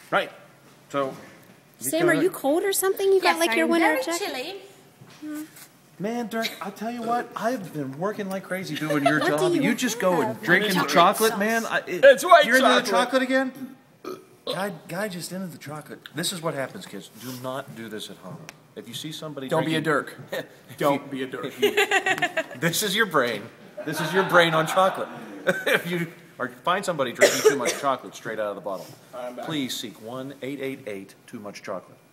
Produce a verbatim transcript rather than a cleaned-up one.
Right. So. Sam, are you cold or something? You got Yes, like your I'm winter very jacket? chilly. Man, Dirk, I'll tell you what, I've been working like crazy doing your What do job. you You just go and have? drinking Chocolate chocolate, sauce. man. I, it, It's white You're into the chocolate. chocolate again? Guy, guy just into the chocolate. This is what happens, kids. Do not do this at home. If you see somebody Don't be a drinking, Dirk. Don't be a Dirk. this is your brain. This is your brain on chocolate. If you or find somebody drinking too much chocolate straight out of the bottle, please seek one eight eight eight too much chocolate.